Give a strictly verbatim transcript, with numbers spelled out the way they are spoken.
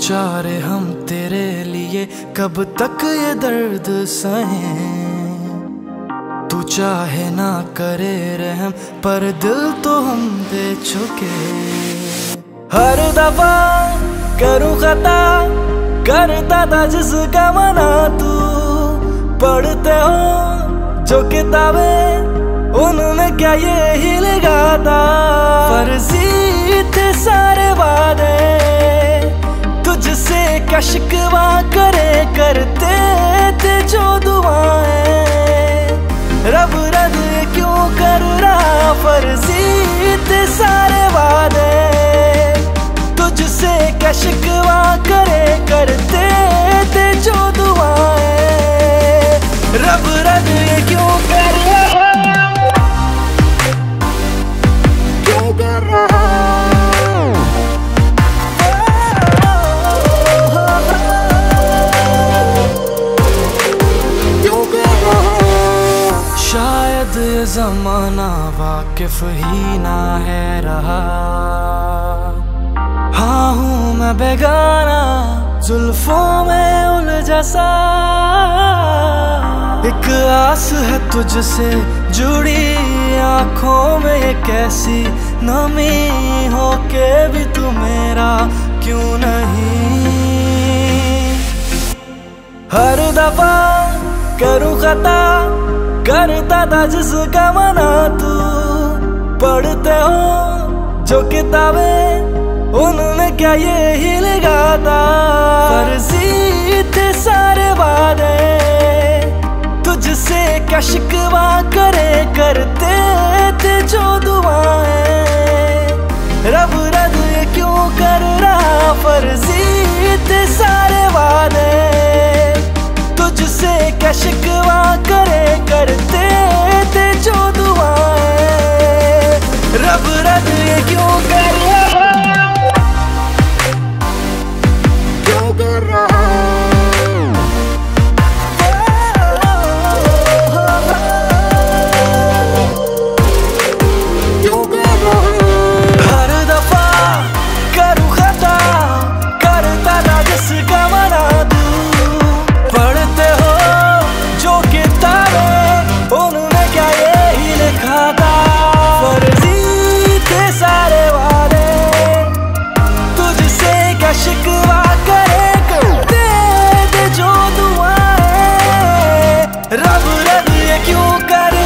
बेचारे हम तेरे लिए कब तक ये दर्द सहें। तू चाहे ना करे रहम पर दिल तो हम दे चुके। हर दफा करूं खता करता था जिसका मना तू। पढ़ते हो जो किताबें उनमें क्या ये ही लगाता। फर्जी थे सारे वादे तुझसे क्या शिकवा करे। करते थे जो दुआएं रब रद क्यों कर रहा। फर्जी थे सारे वादे तुझसे क्या शिकवा करे। करते थे जो दुआएं रब रद क्यों कर रहा। क्यों कर रहा। शायद ये जमाना वाकिफ ही ना है रहा। हाँ हूँ मैं बेगाना जुल्फों में उलझा सा। एक आस है तुझसे जुड़ी आंखों में ये कैसी नमी हो के भी तू मेरा क्यों नहीं। हर दफा करूं खता करता था जिसका मना तू। पढ़ते हो जो किताबें उनमें क्या ये ही लगाता। फर्जी थे सारे वादे तुझसे क्या शिकवा करे। करते थे जो दुआएं रब रद क्यों कर रहा। फर्जी थे सारे वादे तुझसे क्या शिकवा करे। करते थे जो दुआएं रब रद क्यों कर रहा। क्यों कर रहा। क्यों कर रहा। हर दफा करूं खता करता था जिसका मना तू। पढ़ते हो जो किताबें उनमें क्या ये ही लिखा था। फर्जी थे सारे वादे तुझसे क्या शिकवा करे। करते थे जो दुआएं रब रब ये क्यों करे।